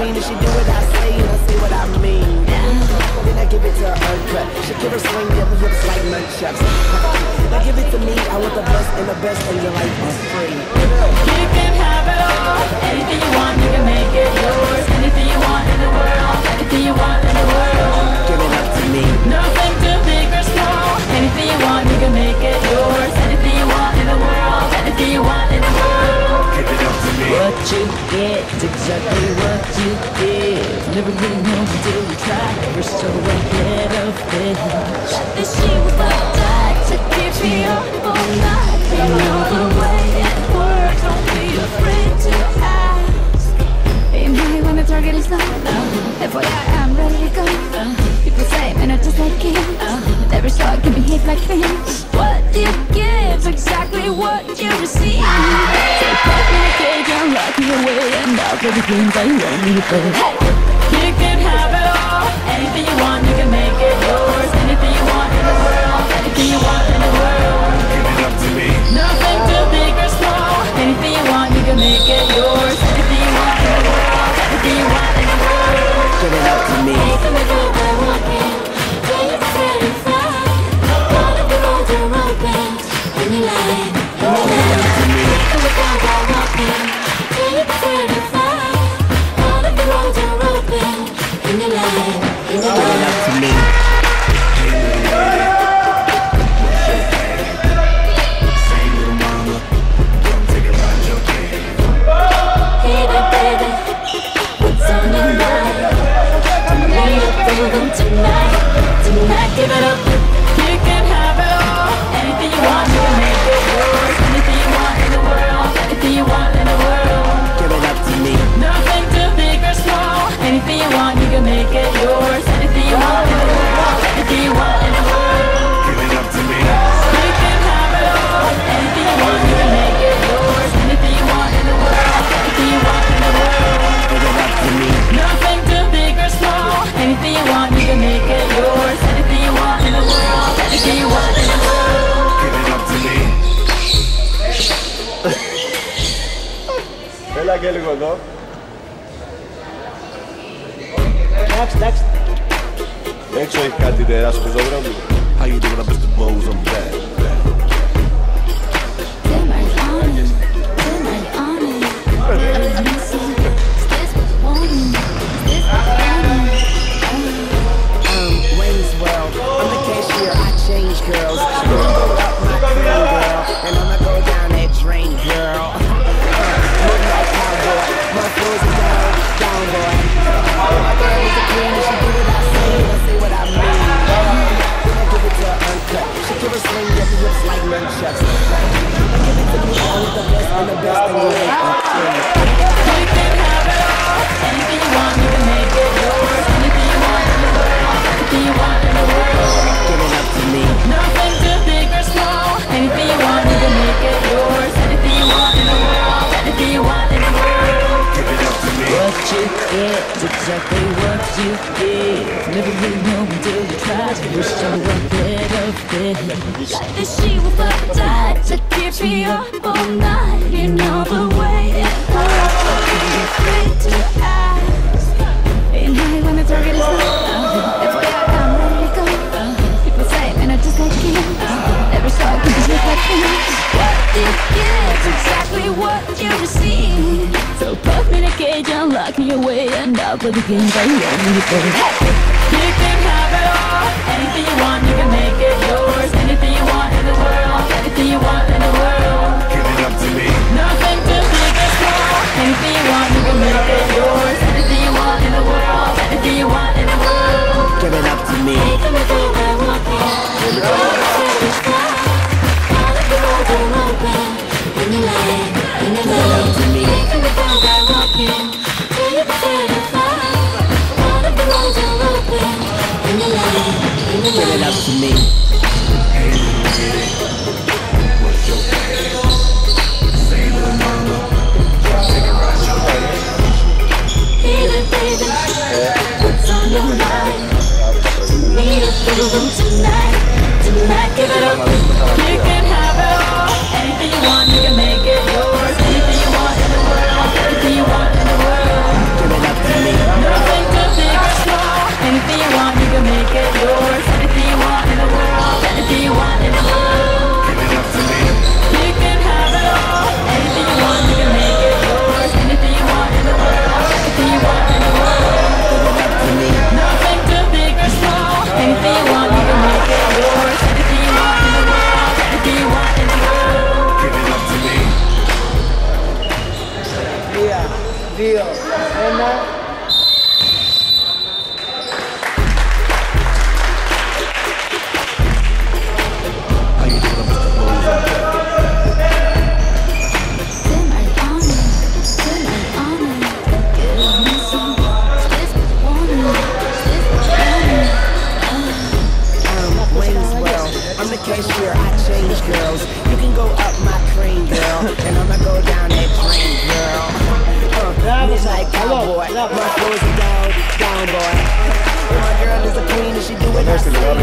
queen, and she do what I say, and I say what I mean. Then I give it to her uncut. She give her swing, them hips like nunchucks. Now give it to me, I want the best and the best, and your life is free. You can have it all, anything you want, you can make it yours. Anything you want in the world, anything you want in the world. Give it up to me. Nothing too big or small, anything you want, you can make it yours. Anything you want in the world, anything you want in the world. Give it up to me. What you get, exactly what you give. Never really know until you try. You're so ahead of it. This shit was like that to keep me up all night. You know the way it works, don't be afraid to ask. Aim high when the target is low. FYI, I'm ready to go. People say, man, I just like it. Every star can behave like fans. What you give, exactly what you receive. So put me in a cage and lock me away, and I'll play the games I want me to play. You can have it all, anything you want, you can make it yours. Anything you want in the world, anything you want in the world. Give it up to me. Nothing too big or small, anything you want, you can make it yours. Anything you want in the world, anything you want in the world. Give it up to me. Making me go by walking, till it's ready to fly. All of the roads are open, when you lie, Making me go by walking, till it's ready to fly. All of the roads are open, when you lie, Give it up to me. Tonight, give it up. You can have it all. Anything you want, you can make it yours. Anything you want in the world, anything you want in the world. Give it up to me. Nothing too big or small. Anything you want, you can make it yours. Anything you want in the world, anything you want in the world. Give it up to me. You can have it all. Anything you want, you can make it yours. Anything you want in the world, anything you want in the world. Give it up to me. Nothing too big or small. Anything you want, you can make it yours. Anything you want in the world, anything you want in the world. Give it up to me. Έλα και λίγο εδώ. Next. Έξω έχει κάτι τεράστιο πεζόδρομο. How you doing? I'm Mr. Bose, I'm back. Wayne's World. I'm the cashier, I change girls. I'm gonna go up my cream, girl, and I'ma go down that drain, girl. Look like cowboy, my flows are down, boy. My girl is a queen, and she do what I say, and I say what I mean. Then I give it to her uncut. She give her swing, them hips like nunchucks. I give it to me, I want the best and the best, and you ain't up to me. You can have it all. Anything you want, you can make it yours. Anything you want in the world, anything you want in the world. Give it up to me. Nothing too big or small. Anything you want, you can make it yours. Anything you want in the world, anything you want in the world. Give it up to me. What you get, exactly what you give. Never really know until you try. You're so ahead of it. Like the sheet with a tide that keeps me up all night. You know the way it works, don't be afraid to ask. Aim high when the target is low. FYI, I'm ready to go. People say, man, I just like it. Every star can behave like fans. What you give, exactly what you receive. So put me in a cage and lock me away, and I'll play the games I want me to play. You can have it all. Anything you want, you can make it yours. Anything you want in the world, anything you want in the world. Give it up to me. Nothing too big or small. Anything you want, you can make it yours. Anything you want in the world, anything you want in the world. Give it up to me. Making me go by walking, till it's fly. All of the roads are open, when you lie, when you lie. Making me go by walking, till it's ready to fly. All of the roads are open, when you lie, when you lie. Give it up to me. Tonight, give it up. You can have it all. Anything you want, you can make it yours. Anything you want in the world, anything you want in the world. Give it up to me. Cashier, I change girls. You can go up my cream, girl, and I'ma go down that drain, girl. Midnight cowboy, my clothes are down, boy. My girl is a queen and she do it I say. Then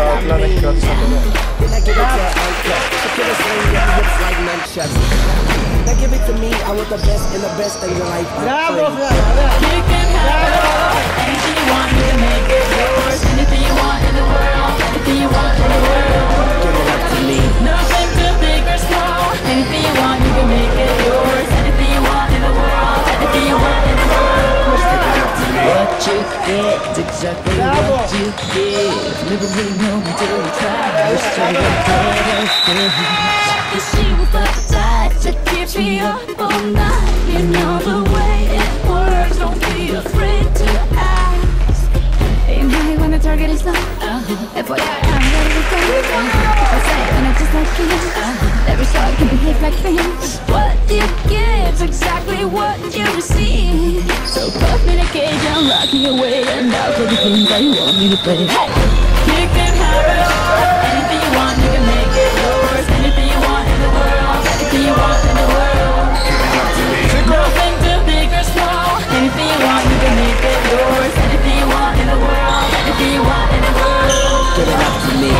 I give it to her uncut. She could have swing your hips like nunchucks. Now give it to me, I want the best and the best things in life. You can have it all, anything you want, you can make it yours. Anything you want in the world, anything you want in the world. Give it up to me. Nothing too big or small. Anything you want, you can make it yours. Anything you want in the world, anything you want in the world. What you get is exactly what you give. Never really know until you try. Wish I were better things. Cause she will fuck tight, that keeps me up all night. You know the way it works, don't be afraid to ask. Aim high when the target is low. FYI, I'm ready to go. If I say it, then I just like you. Every star can behave like things. What you give is exactly what you receive. So put me in a cage and lock me away, and I'll play the games that you want me to play. Hey! You can have it all. Anything you want, you can make it yours. Anything you want in the world, anything you want in the world. Nothing too big or small. Anything you want, you can make it yours. Anything you want in the world, anything you want in the world. Give it up to me.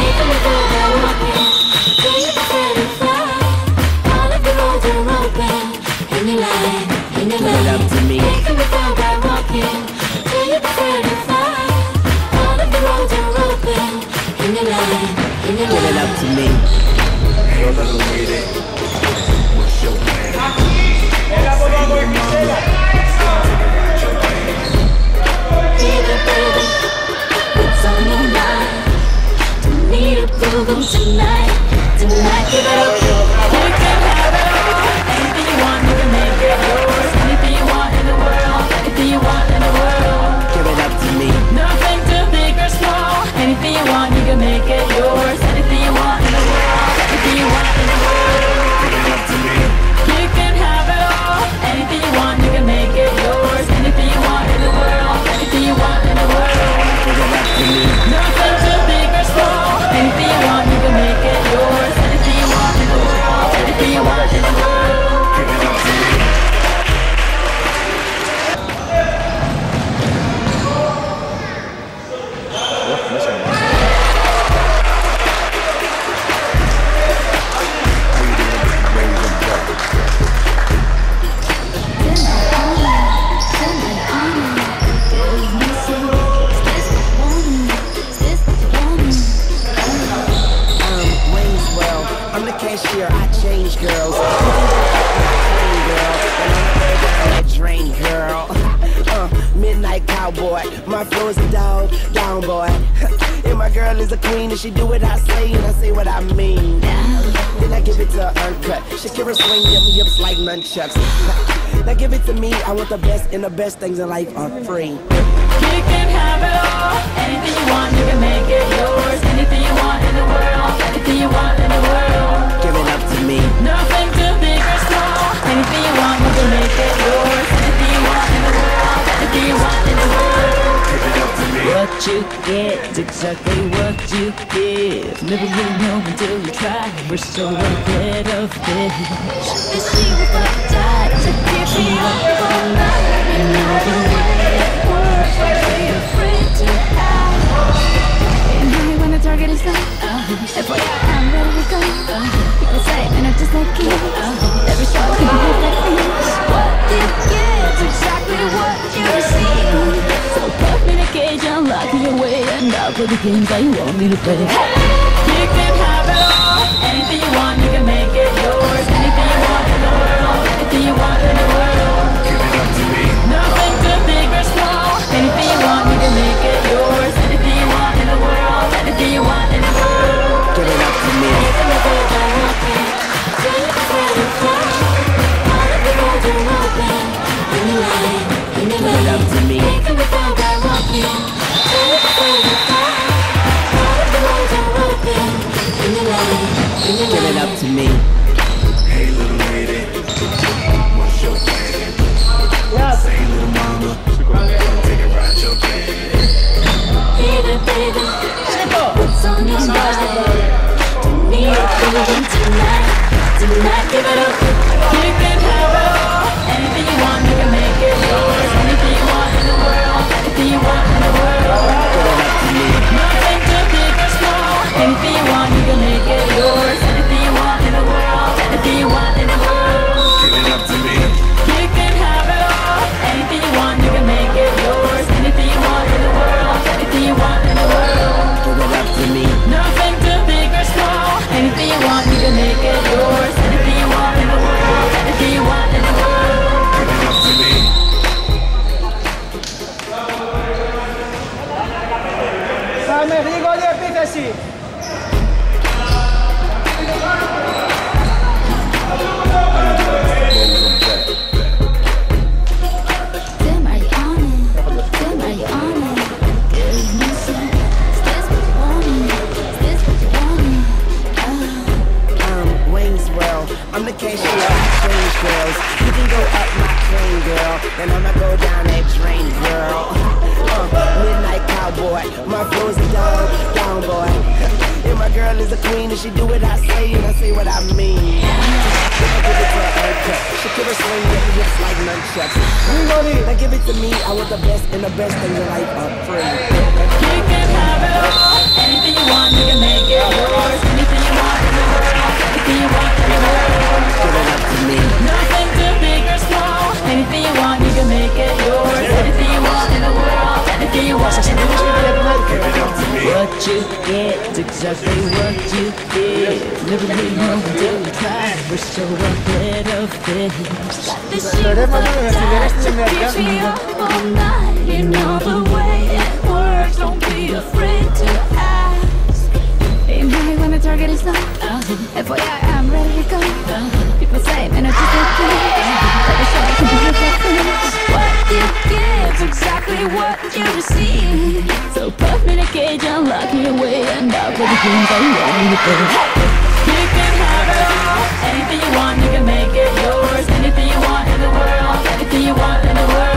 Give it up to me. Give it up to me. What's your plan? What's on your mind? Don't need approval tonight. Tonight, give it up. You can have it all. Anything you want, you can make it yours. Anything you want in the world, anything you want in the world. Give it up to me. Nothing too big or small. Anything you want, you can make it yours. Anything you want in the world, anything you want in the world. You can have it all. Anything you want, you can make it yours. Anything you want in the world, anything you want in the world. Give it up to me. Nothing too big or small. Anything you want, you can make it yours. Anything you want in the world, anything you want in the world. I'm the cashier, I change girls. You can go up my cream, girl, and I'ma go down that drain, girl. Midnight cowboy, my flow is a down boy. And my girl is a queen, and she do what I say, and I say what I mean. Then I give it to her uncut. Shakira swing them hips like nunchucks. Now give it to me, I want the best, and the best things in life are free. You can have it all. Anything you want, you can make it yours. Anything you want in the world, anything you want in the world. Give it up to me. Nothing too big or small. Anything you want, you can make it yours. Anything you want in the world, anything you want in the world. What you get is exactly what you give. Never really know until you try. We're so ahead of this. Cause she will fuck tight to keep me up all night. You know the way it works, don't be afraid to ask. Aim high when the target is low. FYI, I'm ready to go. People say, and I just like you. Every star can behave like things. What you get is exactly what you receive. So put me in a cage and lock me away, and I'll play the games that you want me to play. You can have it all. Anything you want, you can make it yours. Anything you want in the world, anything you want in the world. Nothing too big or small. Anything you want, you can make it yours. Anything you want in the world, anything you want in the world. Give it up to me. Give it up to me. Give it all I want you. Give it up to me. Hey little lady, what's your plan? Say little mama, take a ride your bed. Baby, baby, what's on your mind? Need a feeling tonight, tonight, give it up. You can have it all, anything you want, you can make it yours. Anything you want in the world, anything you want in the world. Nothing too big or small, anything you want, you can make it yours. Anything you want in the world, anything you want in the world. Give it up to me. You can have it all, anything you want, you can make it yours. Anything you want in the world, anything you want in the world. Give it up to me. Nothing too big or small, anything you want, you can make it yours. Anything you want in the world, anything you want in the world. Give it up to me. Amerigo de Pitashi. Damn, are you on it? Damn, are you on it? Girl, you know some. Is this what you wanted? Is this what you wanted? Wayne's World. I'm the cashier, I change girls. You can go up my train, girl, and I'ma go down that drain, girl. Midnight cowboy, my flow's a down boy. And my girl is a queen, and she do what I say, and I say what I mean. I give it to her cut. She give her swing with hips like nunchucks. Now give it to me, I want the best, and the best things in life are free. You can have it all, anything you want, you can make it yours. Anything you want in the world, anything you want in the world. Give it up to me. Nothing too big or small, anything you want, you can make it yours. Anything you want in the world, anything you want in the world. Give it up to me. What you get, exactly what you get. Never really know until you try. We're so ahead of things. This shit was keeps me up all night. You know the way it works, don't be afraid to ask. You might wanna target is not. FYI, I'm ready to go. People say, man, I just don't care. Like I said, I can be your friends. What you give, exactly what you receive. So put me in a cage and lock me away, and I'll put the things I want me to do. You can have it all, anything you want, you can make it yours. Anything you want in the world, anything you want in the world.